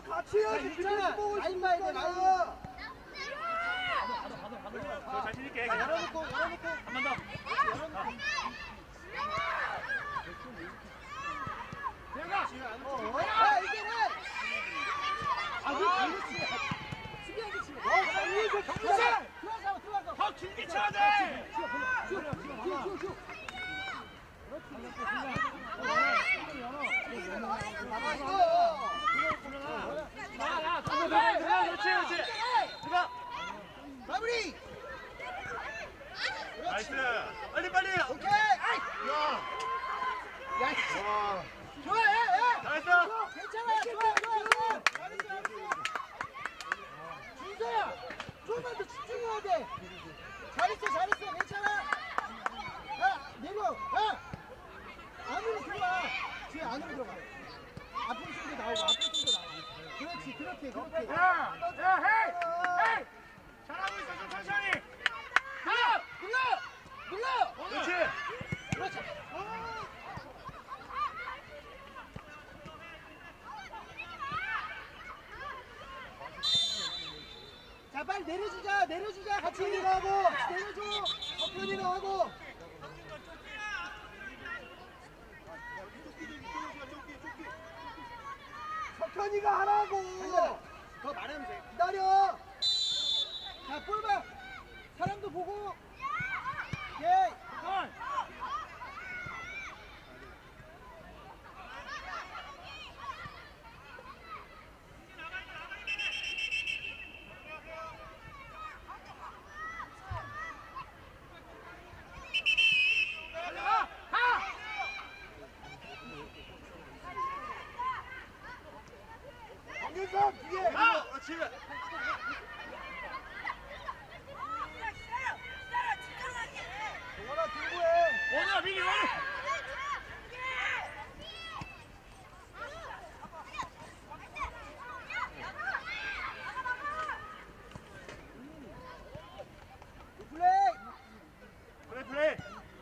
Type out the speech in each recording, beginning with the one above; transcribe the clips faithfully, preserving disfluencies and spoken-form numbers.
같이 해야지. 있잖아. 라인 봐야 돼, 라인. 저 자신 있게. 열어놓고, 열어놓고. 한 번 더. 어, 야, 이제는. 아, 왜 이렇게 수비하게 치네. 어, 위에서 경사. 들어가서, 들어가서. 더 길게 쳐야 돼. 슛, 슛, 슛, 슛. 그렇지, 그렇지. 들어가. 마무리. 나이스. 빨리, 빨리. 오케이. 아이. 야. 야, 씨. 와. 좋아, 예, 예. 잘했어. 괜찮아, 좋아, 좋아, 좋아. 잘했어, 잘했어. 준서야, 조금만 더 집중해야 돼. 잘했어, 잘했어, 괜찮아. 야, 내려, 야. 안으로 들어와. 뒤에 안으로 들어가. 앞으로 좀더 나오고, 앞으로 좀더 나오고. 그렇지, 그렇게, 그렇게. 야, 야, 헤이, 헤이. 잘하고 있어, 좀 천천히. 눌러, 눌러, 눌러. 그렇지. 그렇지. 자, 빨리 내려주자, 내려주자. 같이 내려가고, 같이 내려줘. 석현이가 하고. 석현이가 하라고. 더 말하면 돼. 기다려. 자, 볼봐. 사람도 보고. 예. 건. 강민석 뒤에. 아, 그렇지. 동원아 등구해. 원우야, 미리 원우. 플레이. 플레이, 플레이.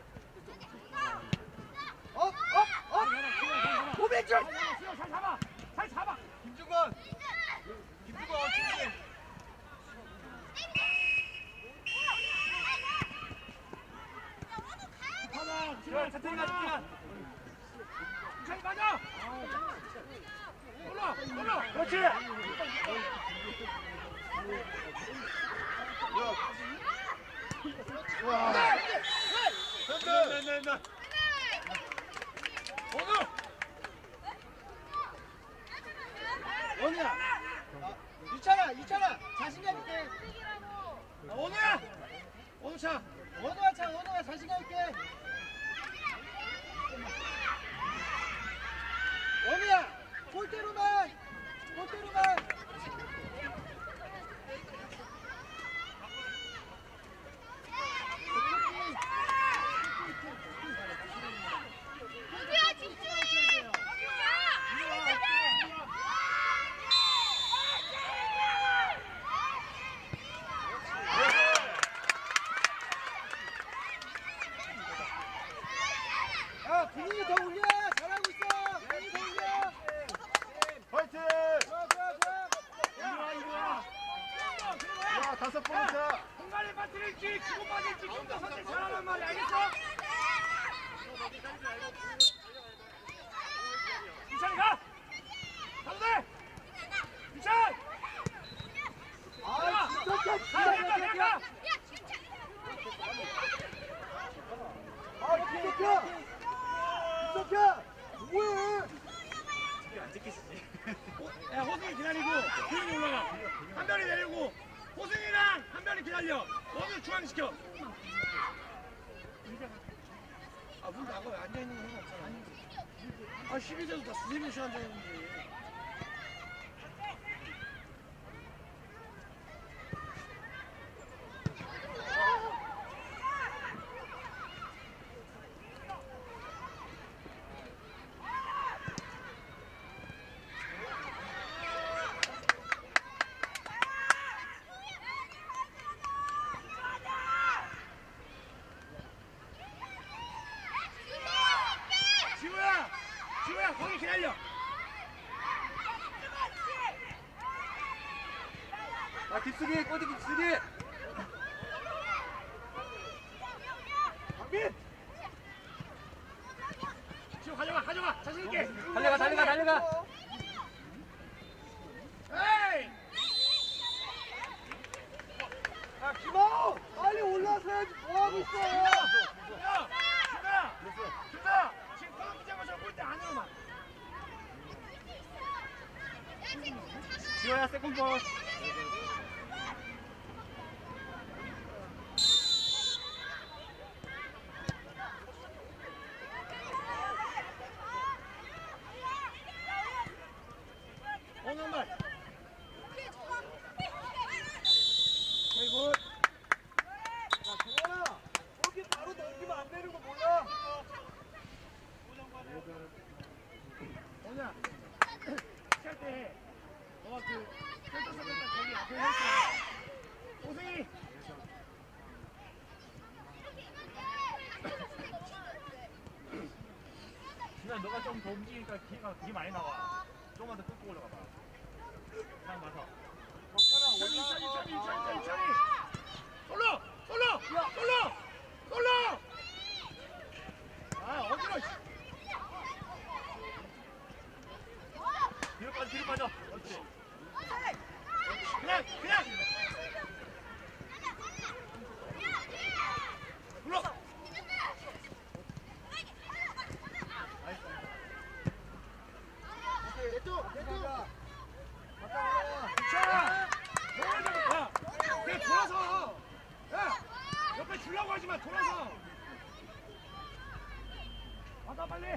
업, 업, 업. 오백점. 잘 잡아. 잘 잡아. 김중건. 김중건 중심. 하나, 지금 차태리가 지금. 잘 맞아. 올라, 올라. 그렇지. 와. 네, 네, 네, 네. 원우. 원우야. 유찬아, 유찬아. 자신감 있게. 원우야. 원우 차. 원우야 차, 원우야 자신감 있게. 원우야, 골대로만, 골대로만. 야, 분위기 더 올려. 잘하고 있어. 분위기 더 올려. 화이팅. 좋아, 좋아, 좋아. 이리와, 이리와. 야, 다섯 번째 차. 공간에 빠뜨릴지 주고 빠질지 좀 더 선택 잘하란 말이야, 알겠어? 유찬이 가! 가도 돼! 유찬! 아, 진짜 가, 진짜. 가, 가, 가! 아, 김석현. 김석현. 뭐해? 안 찍히시지? 야, 호승이 기다리고 호승이 올라가. 한 변이 내리고 호승이랑 한 변이 기다려. 원우 중앙시켜. 아, 문 닫아. 왜 앉아있는 거 상관없잖아. 아, 십이 대도 다 두세 명씩 앉아있는데. 지우야! 지우야, 거기 기다려! 자, 깊숙이, 꼬디 깊숙이. 박민! 지금 가져가, 가져가! 자신있게! 달려가, 달려가, 달려가. 에이! 야, 김하우! 빨리 올라서야지. 뭐하고 있어? 야! 김아! 김아! 지금 코너 붙잡아서 골대 안으로만! 지호야, 세컨볼. 어느 한 발! 아이고. 야, 정원아. 거기 바로 넘기면 안 되는 거 몰라? 뭐냐? 시할 때 너가 그 센터 서면 거기 앞에 서 있어. 오승이! 준아, 너가 좀 더 움직이니까 기회가 되게 많이 나와. 조금만 더 끌고 올라가 봐. 난 봐서. 천천히 천천히 천천히 천천히 천천히 솔로! 솔로! 솔로! 솔로! 아 어디로 씨. 뒤로 빠져, 뒤로 빠져. 그렇지. 그냥 그냥 불러! 내 쪽, 내 쪽. 자! 너무 야! 그냥 돌아서! 야! 옆에 주려고 하지마 돌아서! 받아 빨리!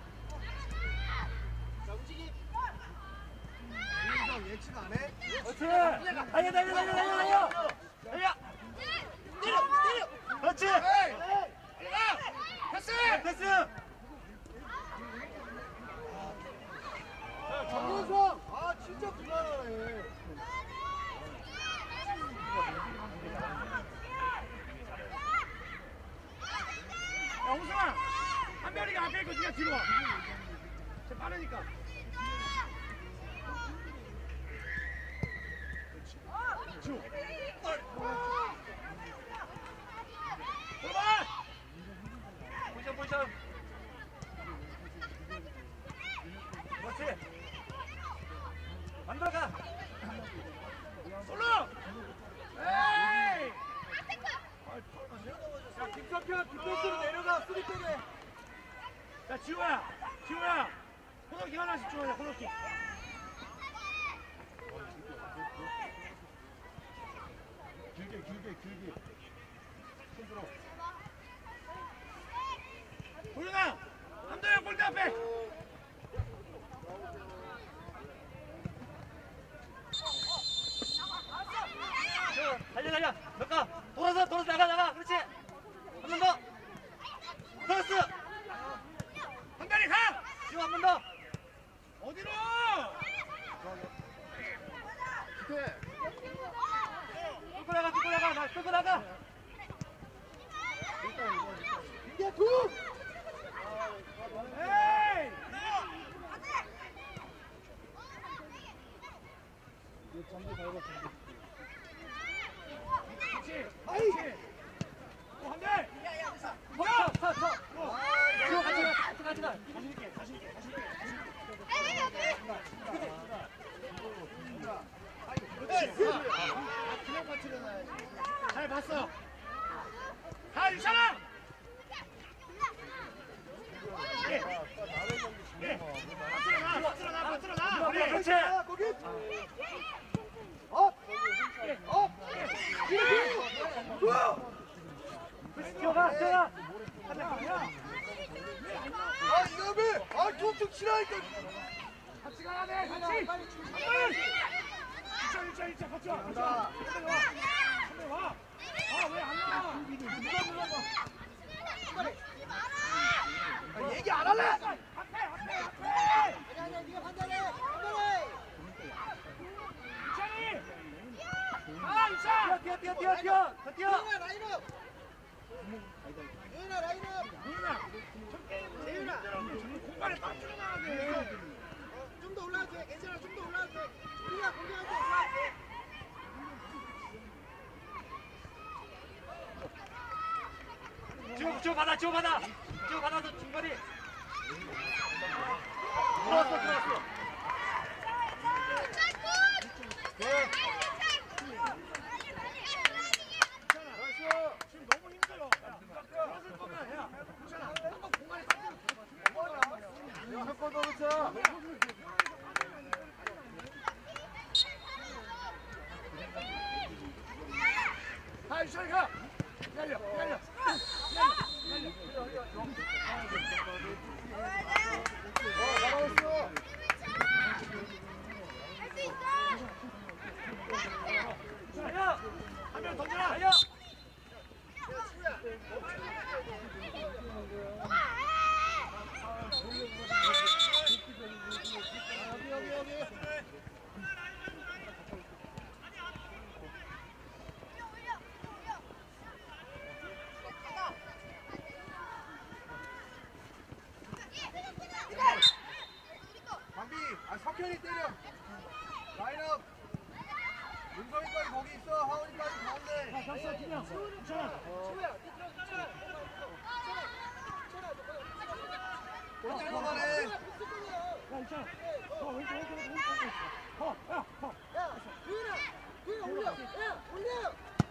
자, 움직이. 민성 예측 안 해? 그렇지. 달려, 달려, 달려, 달려, 달려. 달려. 때려, 때려. 그렇지. 빨리 가! 패스! 패스. 정윤성. 아, 진짜 불안하네. 야 호승아! 한별이가 앞에 있고 네가 뒤로 와! 쟤 빠르니까! 주! 돌아봐! 포지션, 포지션. 그렇지. 만들어가. 솔로! 에이! 야, 김석현, 뒷패스로 내려가. 수비백에. 야 지호야! 지호야! 코너킥 하나씩 줘야 돼 코너킥! 길게, 길게, 길게. 손들어. 도윤아! 함도영 골대 앞에! 달려, 달려. 몇 가. 돌아서, 돌아서 나가, 나가. 그렇지. 한 번 더. 크로스. 한별이 가! 지호 한 번 더. 어디로! 끌고 나가, 끌고 나가. 나 끌고 나가. 이게 두. 에이! 그렇지! 아이. 그렇지! 또 한별! 서, 서, 서. 지호 같이 가, 같이 가, 같이 가. 자신 있게 자신 있게 자신 있게 자신 있게 그냥 같이 일어나야지. 잘 봤어. 가 유찬아. 예. 예. 박수로 나. 박수로 나. 박수로 나. 그래. 그렇지. 자, 거기. 업. 예. 업. 예. 두. 지호가, 지호가. 아, 이놈이. 아, 툭툭 치라니까. 같이 가야 돼. 같이. 빨리 일차 일차 일차 같이 와. 같이 와. 선배 와. 선배 와. 아 왜 안 나와? 누가 눌러봐. 아, 얘기 안 할래? 앞에 앞에 앞에. 아니, 아니, 네가 판단해. 판단해. 유찬이. 아 유찬. 뛰어, 뛰어, 뛰어, 뛰어. 더 뛰어. 재윤아, 라인업. 재윤아, 라인업. 누나. 재윤아. 공간에 딱 줄여놔야 돼. 좀 더 올라와도 돼. 괜찮아. 좀 더 올라와도 돼. 우리가 공격할 때 올라와도 돼. 주고 받아 주고 받아 주고 받아서 중거리 들어왔어 들어왔어 네. 지금 너무 힘들어. 들어설 거면 야, 괜찮아. 한번 공간에 한번 더 넣자. 아, 이철이 가. 기다려, 기다려. 어, 잘하고 달려 한명 던져라. 달려 여기 여기 여기. 강비, 아 석현이 때려. 라인업. 윤성이까지 거기 있어. 하원이까지 가운데. 자, 잡았어, 김영. 괜찮아. 왼쪽으로 가네. 야, 있잖아. 어, 왼쪽, 왼쪽, 왼쪽, 왼쪽. 어, 야, 어. 야, 도윤아, 도윤아 올려. 야, 올려.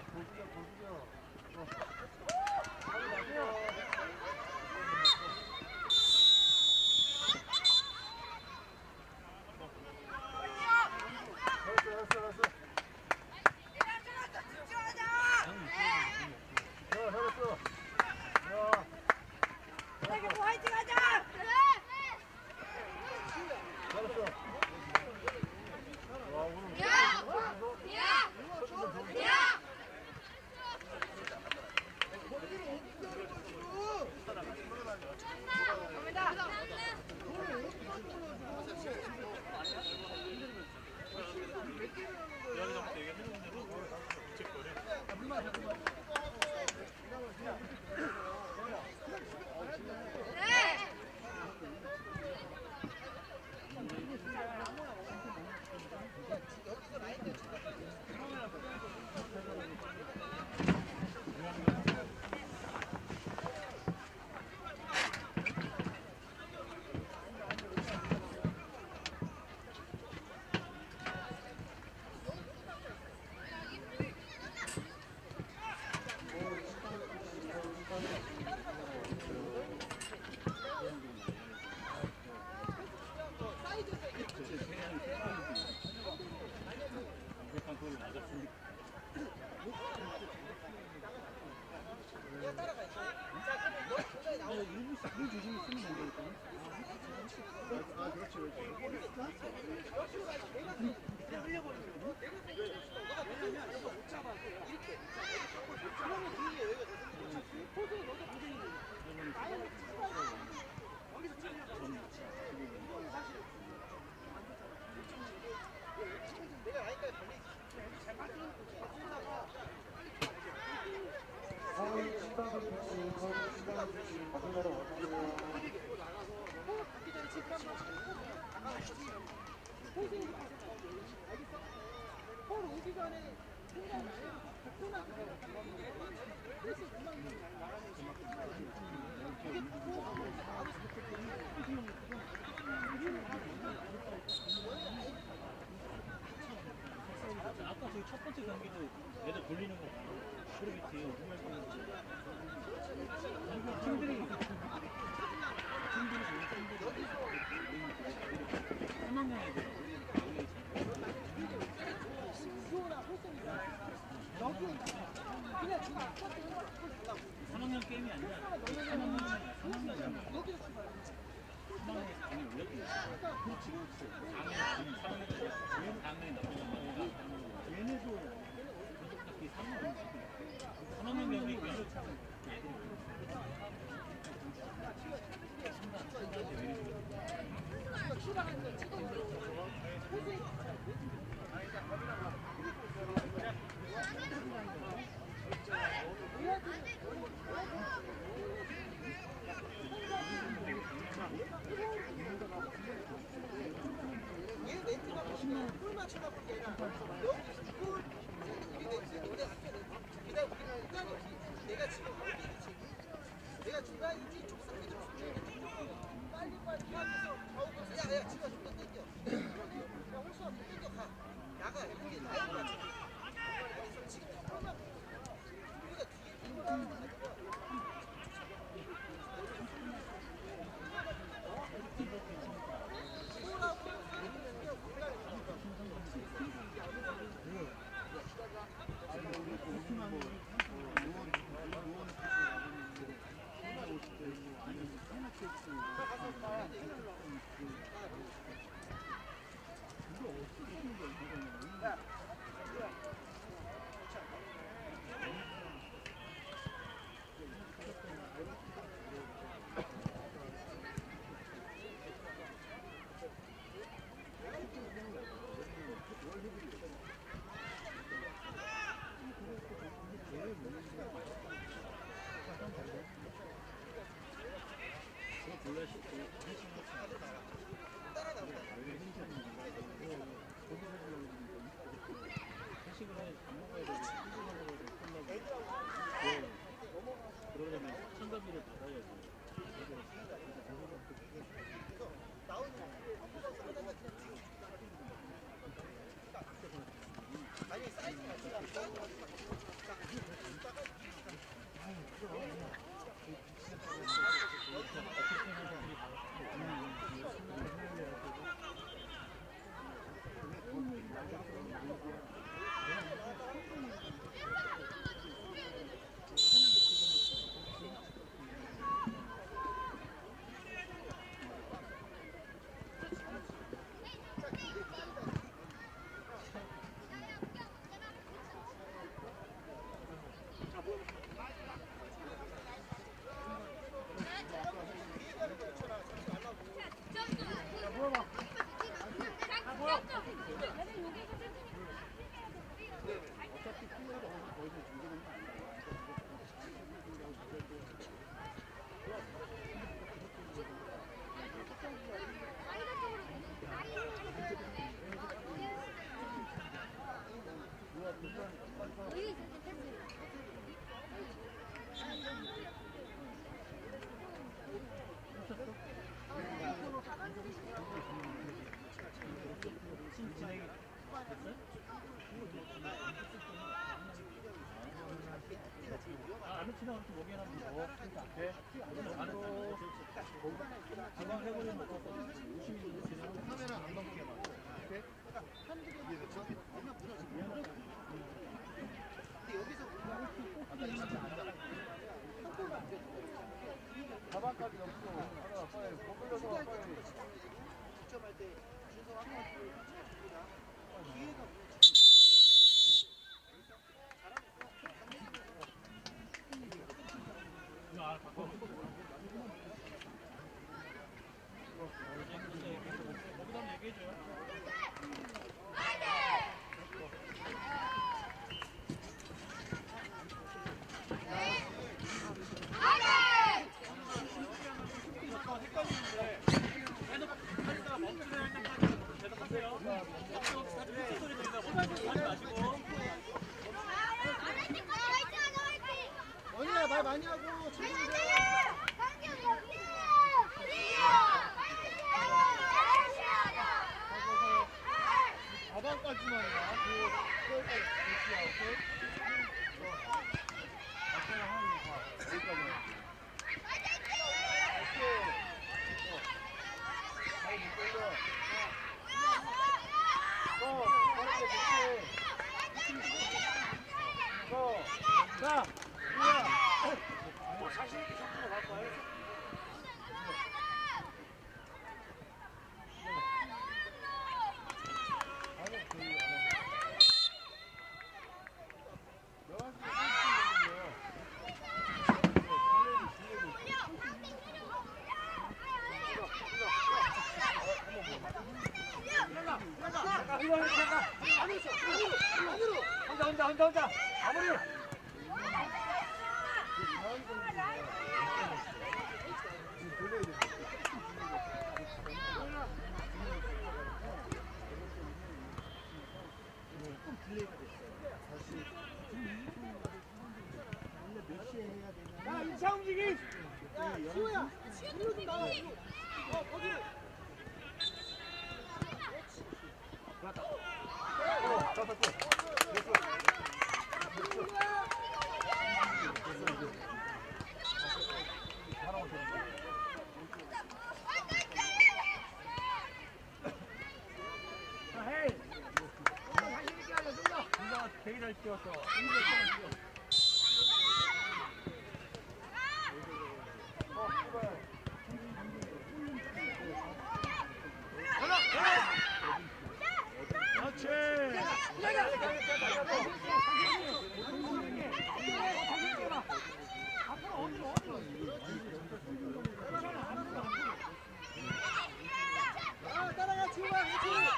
아까 저기 첫 번째 경기도 애들 돌리는 거 프로비티 정말 좋은데 팀들이 팀들이 좋은 팀들이 삼 학년 애들 삼 학년 게임이 아니라 삼 학년이 삼 학년이 삼 학년에서 당연히 올렸거든요. 그렇지 그렇지. 삼 학년이 당연히 넘어가는 얘네도 어차피 삼 학년 삼 학년 경기니까 애들이 얘 멘트가 무슨 꿀 맞추다 보니 얘가 여기 꿀 우리 멘트 너네 학교 멘트 그다음 우리는 일단이 없이 내가 지금 어디를 지금 내가 야 중간 이지 족삭이 족삭이 빨리 빨리 하면서 좌우에서 야야 지가 좀 더 땡겨. 야 홀수가 좀 땡겨 가. 야가 이게 나인 거야. 여기서 지금 잠깐만. 우리가 뒤에 뛰고 나는 거 가지고. 그러려면 참가비를 받아야지. 아니 사이즈가 진짜 아르티나 목에 한번 더. 네. 금방 해버리면 오십 분 지나면 카메라 안 넘게 막. 오케이? 이해됐죠? 가방까지 넘고 하나 빨리 거슬려서 와 빨리. 득점할 때 준성 한 번 기회가 아, 바꿔. 거기다 얘기해줘요. 헷갈리는데 핸드폰 멈추는 할때까지 대답하세요. 소리 들리다 혼자 하지 마시고. 언니야 말 많이 하고 지금 가방까지만 와. 그 거기까지 대치야. 오케이? 앞에랑 하는 거 봐. 여기까지. 자, 우리야. 뭐 자신 있게 잡고 갈까요? 이거 잠깐. 혼자 혼자 혼자 혼자. 마무리. 자, 이 차 움직임. 야, 지호야. 일로 좀 나와. 일로. 어, 거기로. 자, 헤이. 자신 있게 하자, 좀 더. 누가 되게 잘 뛰었어. 그렇지. 아, 따라가, 지호야. 그렇지.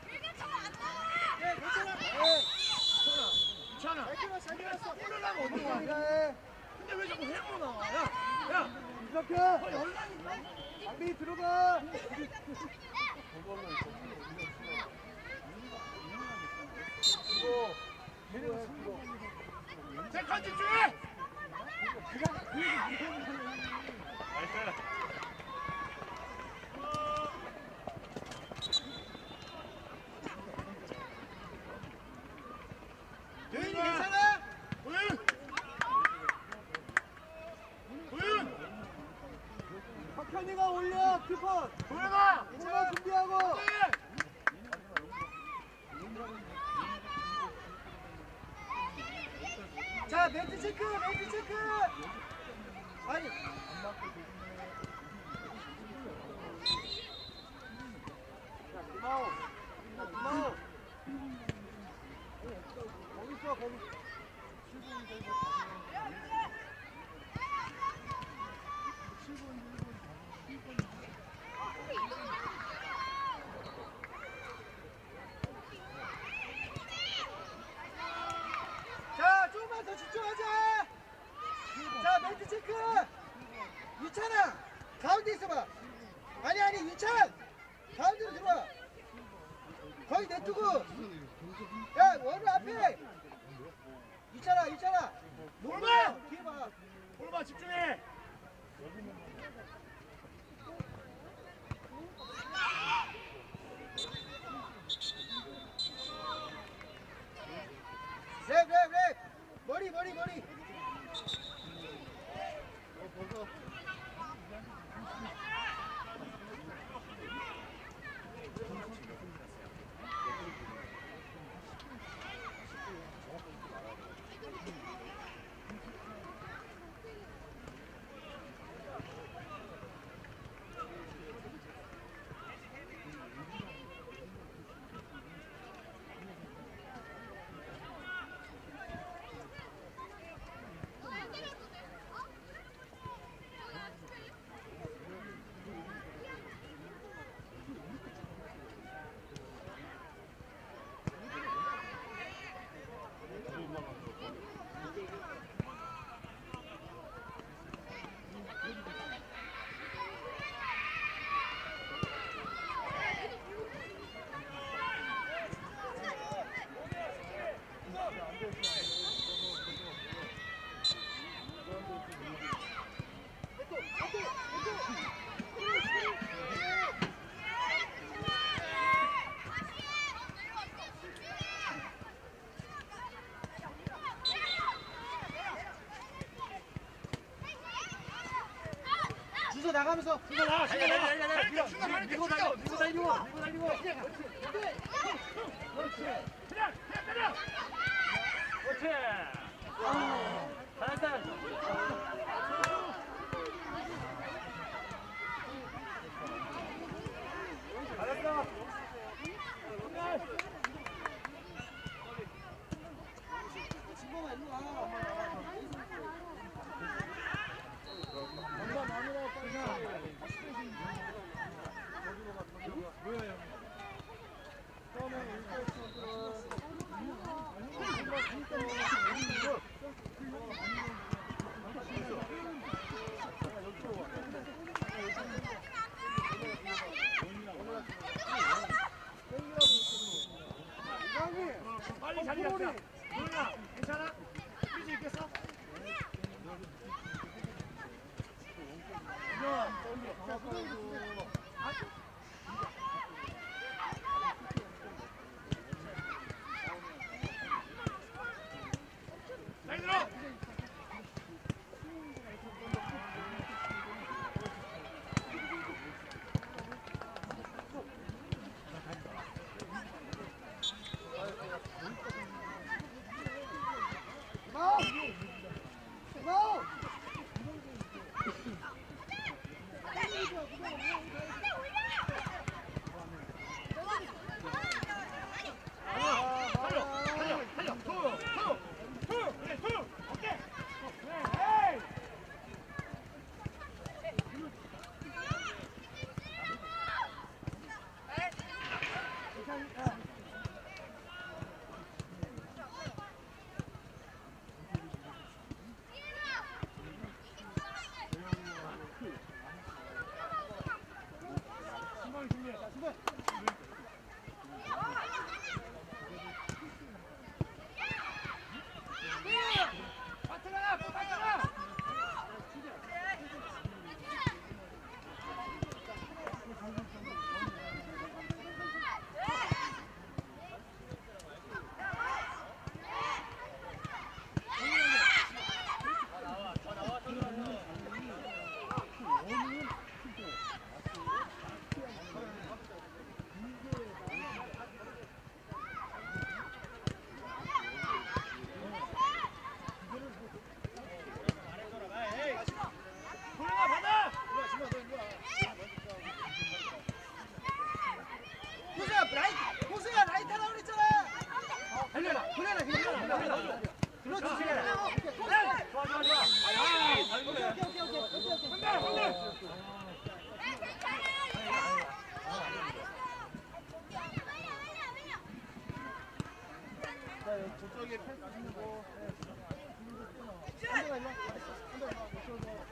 네, 괜찮아. 네. 괜찮아. 잘 끊어, 잘 끊었어. 이러려면 어디 가? 해. 근데 왜 자꾸 해고 나와? 야, 야. 이렇게. 너 연락 있나? 장비 들어가. 세컨 집중해. 도현이 괜찮아? 도윤. 도윤. 박현이가 올려, 키퍼. 도윤아. 괜찮아, 준비하고. 자, 멘트 체크, 멘트 체크. 아니. 고마워. 고마워. 거기 있어, 거기. 자, 조금만 더 집중하자. 자, 멘트 체크. 유찬아, 가운데 있어봐. 아니, 아니, 유찬. 가운데로 들어와. 거기 내두고. 야, 원우 앞에. 유찬아, 유찬아. 올마! 뒤에 봐. 올마 집중해. 랩, 랩, 랩. 머리, 머리, 머리. 주소 나가면서. 이거 나와. 달려, 달려, 달려, 달려. 밀고, 밀고, 밀고 달려, 밀고 달리고, 밀고 달리고. 그렇지. 그냥, 그냥 때려. 그렇지. 잘했다. 잘했어. 친구가 일로 와. 빨리 자리 잡자. 도윤아, 괜찮아? 뛸 수 있겠어? 잘 들어. 호수야 라이트 호수야 라이트 하라고 그랬잖아. 달려라 보내라 그냥. 그렇지. 좋아, 좋아, 좋아. 아, 아이고, 오케이 오케이 오케이 오케이 오케이. 한대 한대. 저쪽에 펜스 주고. 한대가 일로. 한대가 일로.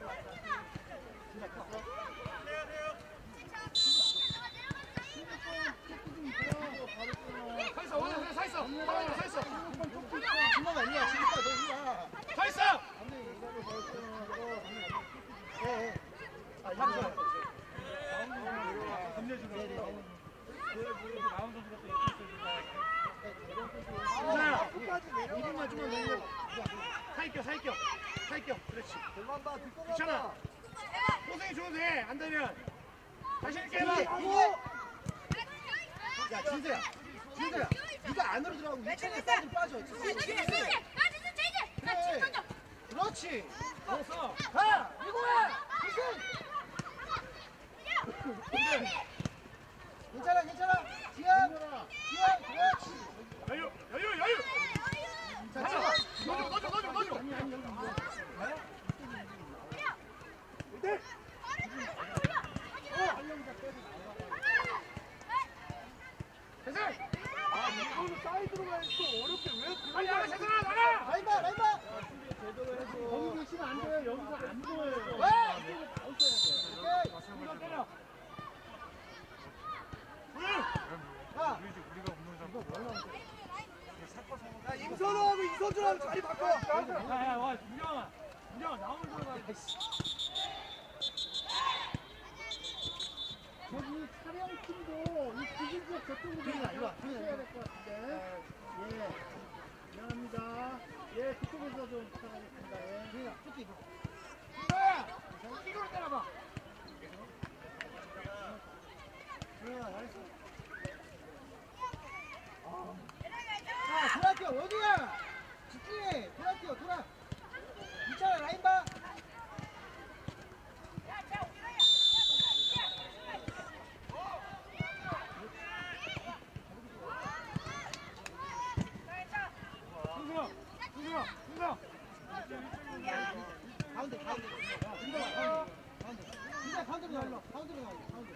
서 있어. 오늘 그냥 서 있어. 오늘 서 있어. 준호가 일로 와. 준호가 너 일로 와. 서 있어. 예, 예. 아, 이거 자, 이분만 주면 되는 사이껴, 사이껴, 사이껴. 그렇지. 공만 봐, 뒷공 괜찮아. 호승이 줘도 돼. 안 되면 자신 있게 해봐. 야, 진서야. 진서야. 네가 안으로 들어가고 이쪽에 사이드 빠져. 그래. 그렇지. 됐어. 가! 이거야! 괜찮아, 괜찮아. 지연, 지연, 그렇지. 여유, 여유, 여유. 자, 하나. 지연. 넣어줘, 넣어줘, 넣어줘, 넣어줘. 네. 됐어. 아, 이거는 사이드로 가야지. 또 어렵게 왜 빨리 나가, 세상아, 나가. 라인 봐, 라인 봐. 제대로 해줘. 거기 계시면 안 돼요. 여기서 안 보여요. 왜? 이거 때려. 야, 야, 임선호하고 이선주랑 자리 바꿔. 야, 야, 와, 민경아. 민경아, 나오면 들어가. 저기 촬영팀도 이 기준지역 저쪽으로 그러니까, 이리 와, 해야 될 것 같은데. 예. 미안합니다. 예, 그쪽에서 좀 부탁하겠습니다. 예. 그냥 쭉 이거. 민경아, 이거로 때려봐. 그래, 잘했어. 자, 돌아뛰어 어디야? 집중해. 돌아뛰어, 돌아. 이차라 라인 봐. 승승아, 승승아, 승승아. 가운데, 가운데. 진짜 가운데. 가운데. 진짜 가운데로 날려. 가운데로 날려. 가운데.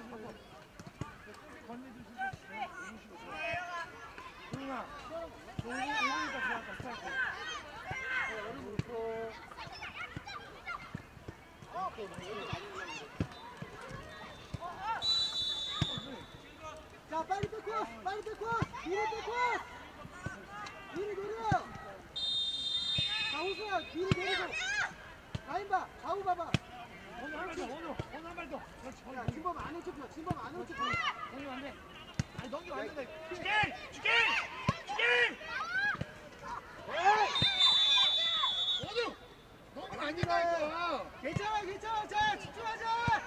승승아, 너 오늘 오늘이니까 좋았다, 스타일트. 자, 빨리 백코스! 빨리 백코스! 뒤로 백코스! 뒤로 내려! 자, 호수야, 뒤로 내리고! 라인 봐! 좌우 봐봐! 한 발 더, 원우, 원우 한 발 더. 그렇지, 야, 진범 안에 좁혀. 진범 안에 좁혀. 넘기면 안 돼. 아니, 넘기면 안 된다. 주긴! 주긴! 주긴! 원우! 넘기면 안 된다, 이거. 괜찮아, 괜찮아. 자, 집중하자.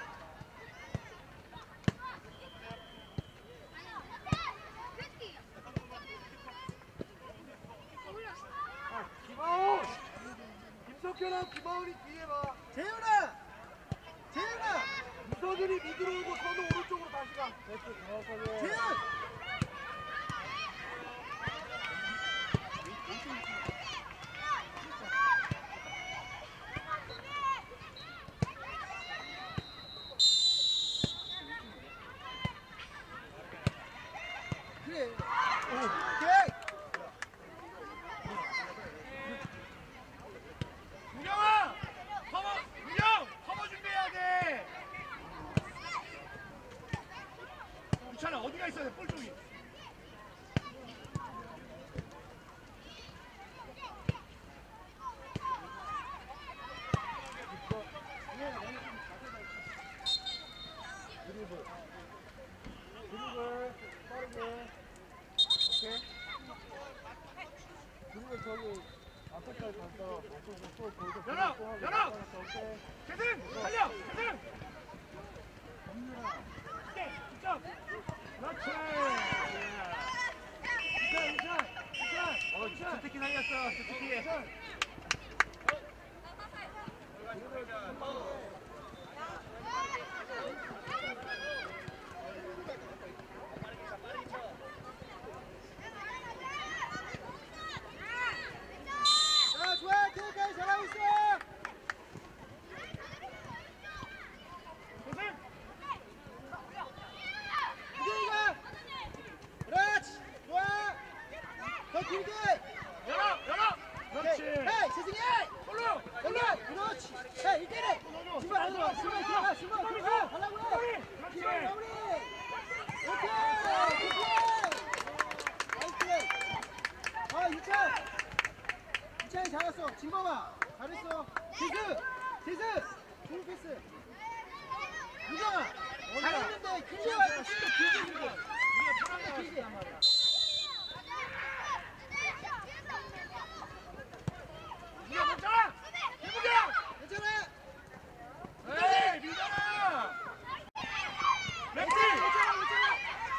김하온! 김석현하고 김하온이 뒤에 봐. 재윤아, 재윤아, 이석윤이 밑으로 오고 선우 오른쪽으로 다시 가. 재윤. 그래. 오케이. 유경아! 커버! 유경! 커버 준비해야 돼! 유찬아, 어디가 있어야 돼? 볼 쪽이. 드리블. 드리블. 빠르게. 오케이. 드리블 저기 앞에까지 가서 앞으로 또 거기서 열어! 또 하고 열어! 오케이. 재승! 달려! 재승! 오케이, 득점! 그렇지! 유찬, 유찬! 유찬! 어, 주특기 살렸어, 주특기. 자, 좋아. 기억까지 잘하고 있어. 재승! 이경이가. 그렇지. 좋아. 더 길게. 열어! 열어! 그렇지! 헤이, 세승이. 골로! 연결. 그렇지. 헤이, 이때는. 신발 안 들어가. 신발 들어가. 신발 들어가. 가라고 해. 그렇지! 신발 마무리. 오케이. 오케이. 나이스. 아, 유찬. 유찬이 잘했어. 진범아. 잘했어. 제스. 제스. 좋은 패스. 유정아. 잘했는데 길게 와서 진짜 길게 길게. 우리가 편하게 길게. 하시단 말이야. 우리가 먹잖아! 이무경! 괜찮아. 에이, 미잖아! 렉지! 괜찮아. 괜찮아.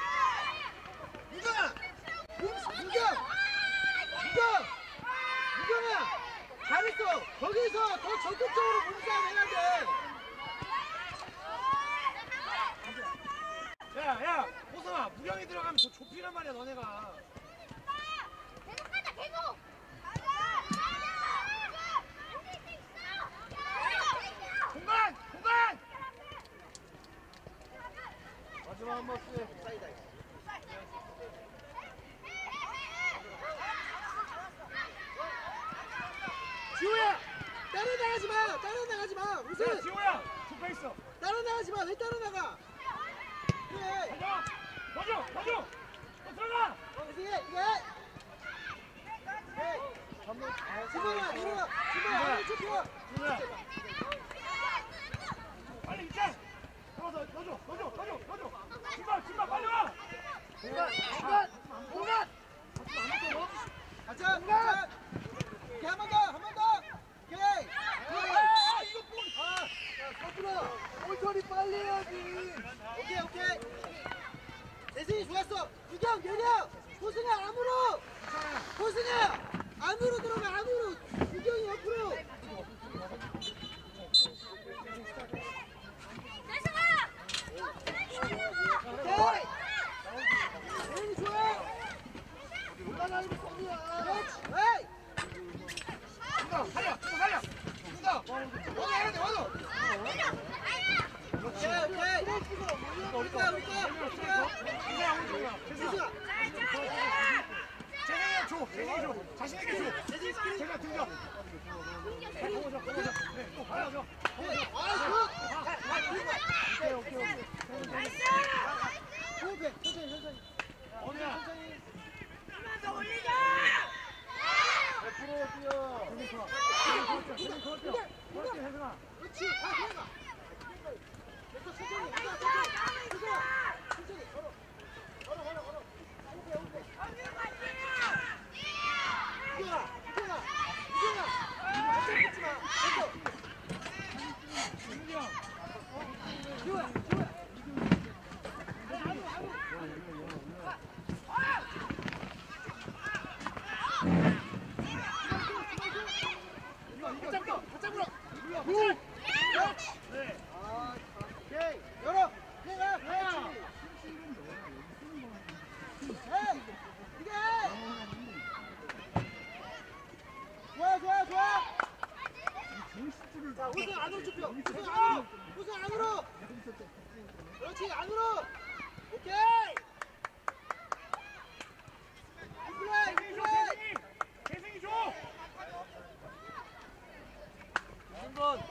유정아. 유정. 유정. 유정아. 잘했어. 거기서 더 적극적으로 몸싸움 해야 돼. 야, 야, 호성아, 무경이 들어가면 더 좁히란 말이야, 너네가. 계속하자 계속. 공간! 공간! 마지막 한 번씩. 지호야. 따라 나가지 마. 따라 나가지 마. 야, 무슨? 지호야! 좁혀 있어. 따라 나가지 마. 왜 따라 나가? 그래. 가자! 넣어줘! 넣어줘! 또 들어가! 이게 이게. 한번 진범아 내려와. 진범아 안에 좁혀. 지호야! 빨리 입장! 들어가서 넣어줘! 넣어줘! 넣어줘! 넣어줘! 신발! 신발 빨리 와! 공간. 공간. 공간. 가자. 가자. 오케이 한 번 더. 한 번 더. 오케이. 아, 이거 볼! 아. 서준아, 올처리 빨리 해야지. 오케이 오케이. 대승이 좋았어. 유경 내려. 호승아 안으로. 호승아 안으로 들어가 안으로. 유경이 옆으로. 오케이. 대승이 좋아. 올라가는 거 선우야. 그렇지. 에이. 준다! 살려! 준다 살려! 준다! 원우 해야 돼! 원우! 오케이 오케이. 우리 거야 우리 거야. 우리 거야. 재승아 오른쪽이야! 재승아! 재승아. 재승이 줘! 재승이 줘! 자신있게 줘! 재승아 등져! 가보자 가보자! 그래 또 가야죠! 오케이 오케이 오케이. 호흡해. 천천히 천천히. 원우야! 천천히. 옆으로 뛰어. 재승 좋아! 재승 그렇죠! 그렇지 재승아! 그렇지. 아, 그래 가. 그렇지 안으로. 오케이. 플레이 재승이 줘, 플레이. 재승이! 재승이 줘! 한번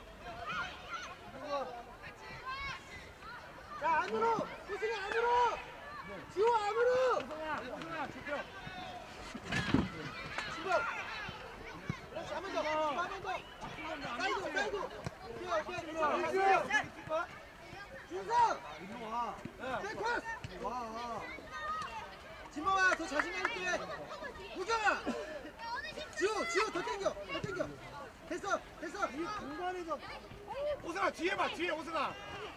자 안으로. 호승이 안으로. 지호 안으로. 호승아, 호승아, 좁혀. 지호. 그렇지 한 번 더. 한 번 더. 사이드 사이드. 오케이 오케이. 준성. 이리 와. 세컨. 와. 진범아 더 자신감 있게. 우경아. 지호 지호 더 당겨. 더 당겨. 됐어 됐어. 이 공간에서. 호승아, 뒤에 봐, 뒤에 호승아.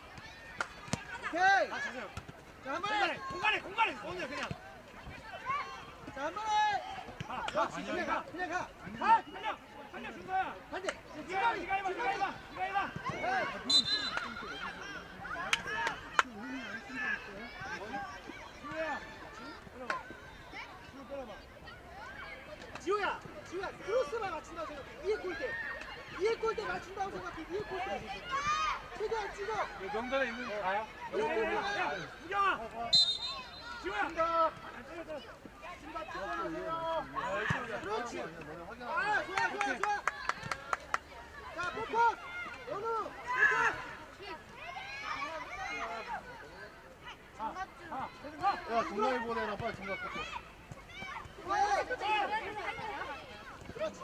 오케이. 아, 죄송해요. 자 한 공간에, 번에. 공간에, 공간에. 오늘 그냥. 자 한 번에. 가, 가. 그렇지 그냥 가 그냥 가. 가, 달려. 달려, 준서야. 반대. 네가, 네가 해봐, 네가 해봐. 네가 해봐. 에이. 준서야. 끌어봐. 쭉 끌어봐. 지호야, 지호야, 크로스만 맞춘다고 생각해. 위에 골대. 위에 골대 맞춘다고 생각해. 위에 골대. 최대한 찍어. 명단에 있는 거 가요? 위에 골대. 야, 우경아. 지호야. 그렇지. 아, 좋아, 좋아, 좋아. 자, 포커. 연우, 포커. 아, 계속 가. 야, 동남이 보내라. 빨리 정답 뽑고. 네. 그렇지.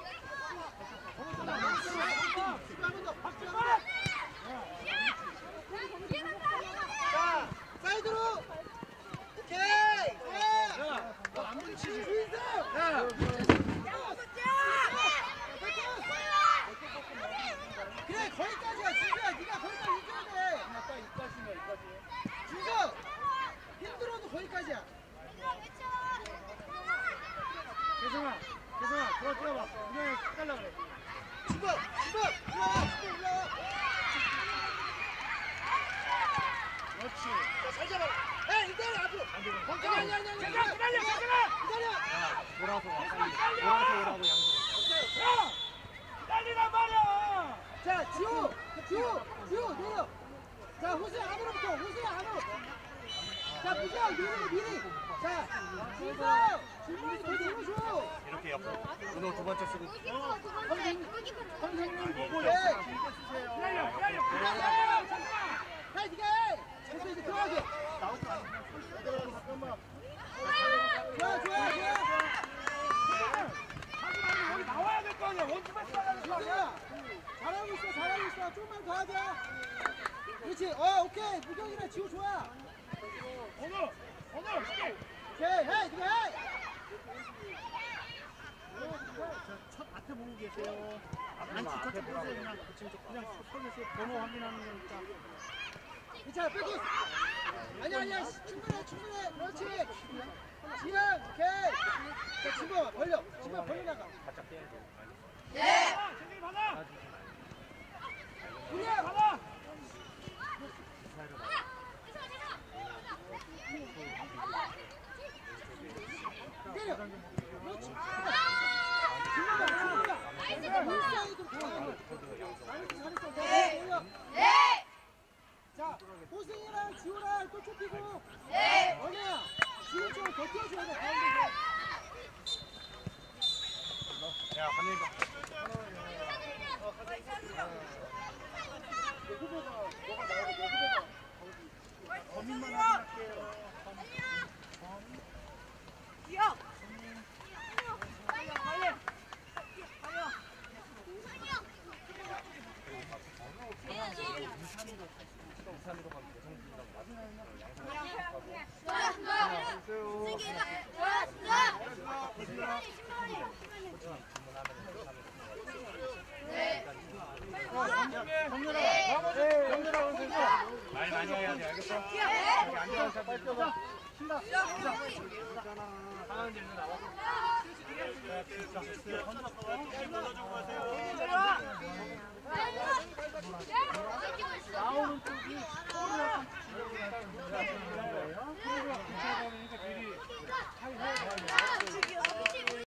한번 더. 박수 한 번. 자, 사이드로. 오케이. 네. 너안 부딪히지? 준성. 야! 그래, 거기까지야. 준성아, 네가 거기까지 이겨야 돼. 딱 이까지인가 이까지. 준성. 힘들어도 거기까지야. 계성아, 계성아, 들어 뛰어봐. 우경이 깔라 그래. 준성, 준성. 올라와, 준성 올라와. 그렇지. 자, 잘 잡아라. 에이, 일단은 앞으로. 아니, 아니, 아니, 아니. 계성아, 기다려, 계성아. 기다려. 돌아서 와. 계성아, 돌아서 기다려. 오라고 양보. 야, 기다리란 말이야. 자, 지호, 지호, 지호 내려. 자, 호수 안으로부터, 호수 안으로. 자, 부정 미리, 미리. 자, 준성, 준성이 더 집어줘. 이렇게 옆으로. 은호 두 번째 쓰고. 선생님 보고 네. 옆에 기다려, 기다려, 기다려. 잠깐만. 해, 네가 해. 됐어, 이제 들어가게. 좋아, 좋아, 좋아. 하지만 여기 나와야 될 거 아니야. 원투패스 하는 거 아니야. 준성아, 잘하고 있어, 잘하고 있어. 조금만 더 하자. 그렇지. 어, 오케이. 무경이랑 지호 좋아. 오늘, 오늘 쉽게. 오케이, 해, 네가 해. 첫 앞에 보고 계세요. 아니, 저쪽 보세요. 그냥 그냥 서 계세요. 번호 확인하는 거니까. 괜찮아, 빼고. 아니야, 아니야. 충분해, 충분해. 그렇지. 지영, 오케이. 자, 진범아, 벌려. 진범아, 벌려 나가. 받아, 재승이 받아. 우리야, 받아. 때려. 그렇지. 진범아, 진범아. 인사이드 좋아. 잘했어, 잘했어. 네. 올려. 자, 호승이랑 지호랑 또 좁히고. 네. 언니야, 지호 쪽으로 더 뛰어줘야 돼, 가운데서. 야, 가만히 봐. 후보가, 너가 나오고 너 후보가. 범인만 확인할게요. 말 많이 해야 돼, 알겠어? 여기 앉아서 빨리 뛰어봐. 신다. 하나는 일로 나와. 건너